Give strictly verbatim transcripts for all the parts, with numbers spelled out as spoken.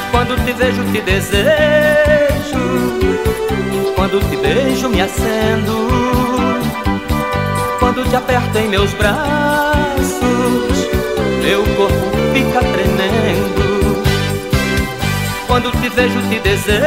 Quando te vejo te desejo, quando te beijo me acendo, quando te aperto em meus braços, meu corpo fica tremendo. Quando te vejo te desejo,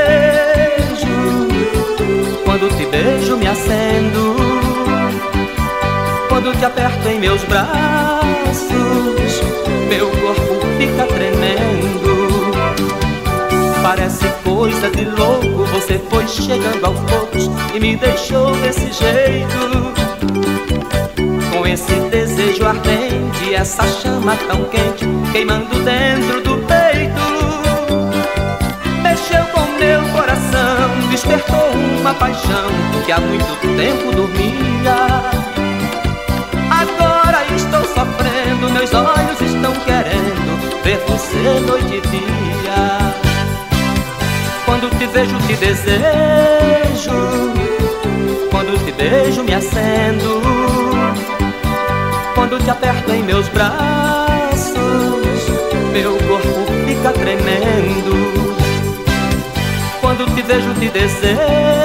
quando te beijo me acendo, quando te aperto em meus braços, meu corpo fica tremendo. Parece coisa de louco, você foi chegando aos poucos e me deixou desse jeito, com esse desejo ardente, essa chama tão quente queimando dentro do peito. Mexeu com meu coração, despertou uma paixão que há muito tempo dormia. Agora estou sofrendo, meus olhos estão querendo ver você noite e dia. Quando te vejo te desejo, quando te beijo me acendo, quando te aperto em meus braços, meu corpo fica tremendo. Quando te vejo te desejo,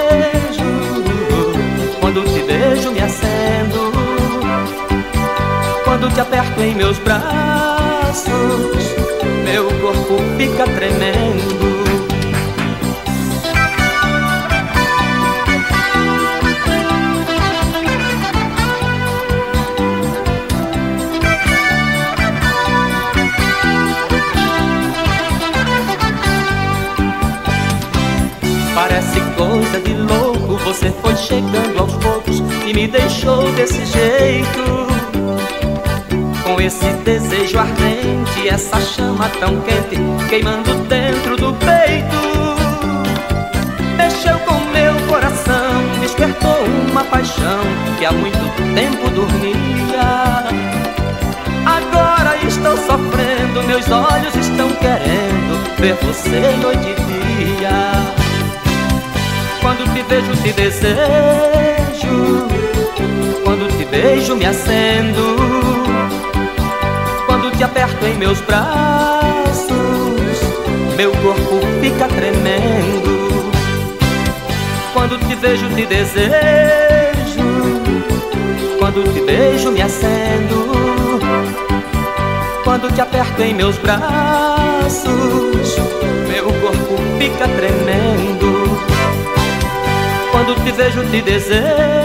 quando te beijo me acendo, quando te aperto em meus braços, meu corpo fica tremendo. Parece coisa de louco, você foi chegando aos poucos e me deixou desse jeito, com esse desejo ardente, essa chama tão quente queimando dentro do peito. Mexeu com meu coração, despertou uma paixão que há muito tempo dormia. Agora estou sofrendo, meus olhos estão querendo ver você noite e dia. Quando te vejo te desejo, quando te beijo me acendo, quando te aperto em meus braços, meu corpo fica tremendo. Quando te vejo te desejo, quando te beijo me acendo, quando te aperto em meus braços, meu corpo fica tremendo. Quando te vejo te desejo,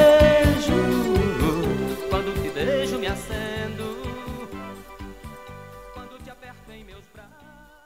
quando te beijo me acendo, quando te aperto em meus braços.